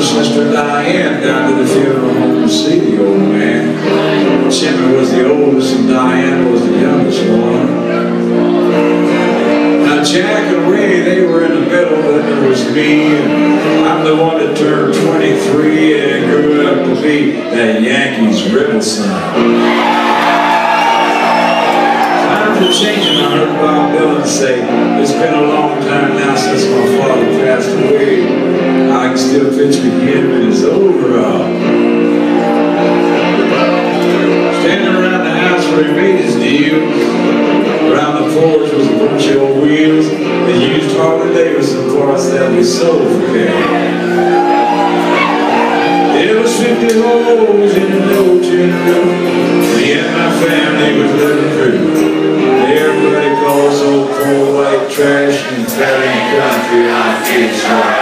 Sister Diane down to the funeral home to see the old man. Jimmy was the oldest and Diane was the youngest one. Now Jack and Ray, they were in the middle, and there was me, and I'm the one that turned 23 and grew up to be that Yankees rebel son. Time for changing. I heard Bob Dylan say, it's been a long time now since my father passed away. I can still picture him in his overall, standing around the house where he made his deal. Around the porch was a bunch of old wheels that used Harley Davidson parts that we sold for cash. There was 50 holes in an old tin roof. Me and my family was living through. Everybody calls old cold white trash and carrying country on its side.